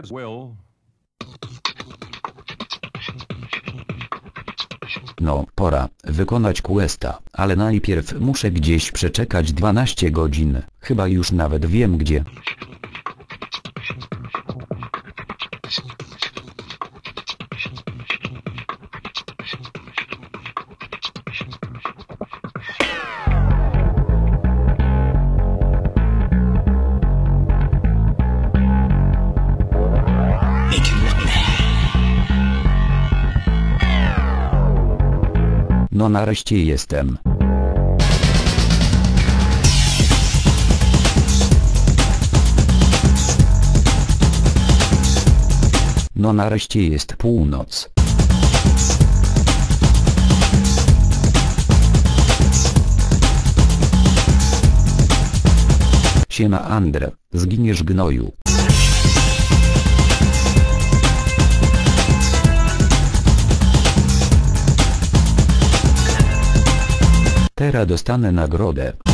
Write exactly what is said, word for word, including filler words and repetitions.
as well. No, pora wykonać questa, ale najpierw muszę gdzieś przeczekać dwanaście godzin, chyba już nawet wiem gdzie. No nareszcie jestem. No nareszcie jest północ. Siema Andre, zginiesz gnoju. Teraz dostanę nagrodę.